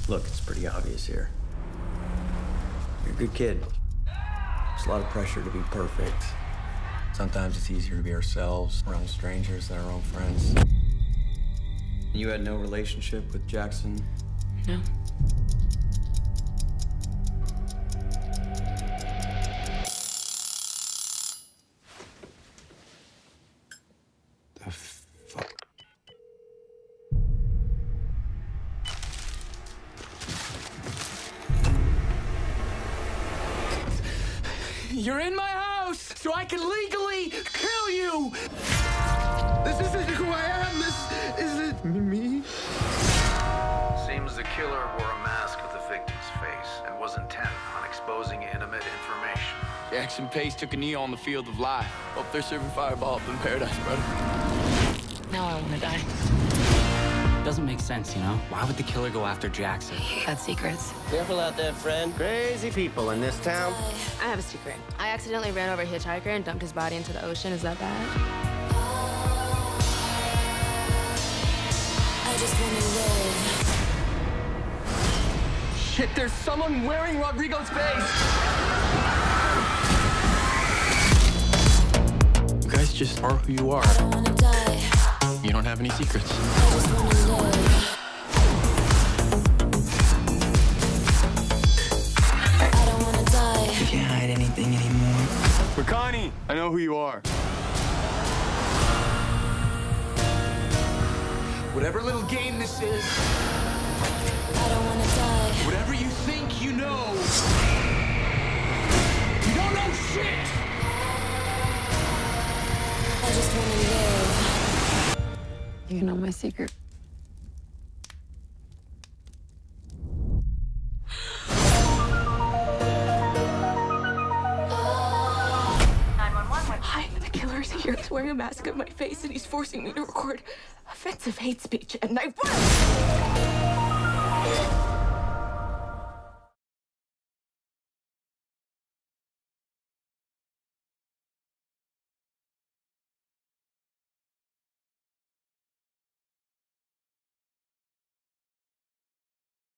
Look, it's pretty obvious here. You're a good kid. There's a lot of pressure to be perfect. Sometimes it's easier to be ourselves around strangers than our own friends. You had no relationship with Jackson? No. The fuck? You're in my house, so I can legally kill you! This isn't who I am. This isn't me. Seems the killer wore a mask with the victim's face and was intent on exposing intimate information. Jackson Pace took a knee on the field of life. Hope they're serving Fireball up in paradise, brother. Now I want to die. Doesn't make sense, you know? Why would the killer go after Jackson? He got secrets. Careful out there, friend. Crazy people in this town. I have a secret. I accidentally ran over a hitchhiker and dumped his body into the ocean. Is that bad? I just want to live. Shit, there's someone wearing Rodrigo's face! You guys just are who you are. I don't want to die. You don't have any secrets. I just want to live. I don't want to die. You can't hide anything anymore. Makani, I know who you are. Whatever little game this is, I don't want to die. whatever you think you know, you don't know shit! I just want to live. You know my secret. Hi, the killer's here. He's wearing a mask of my face and he's forcing me to record offensive hate speech. And I...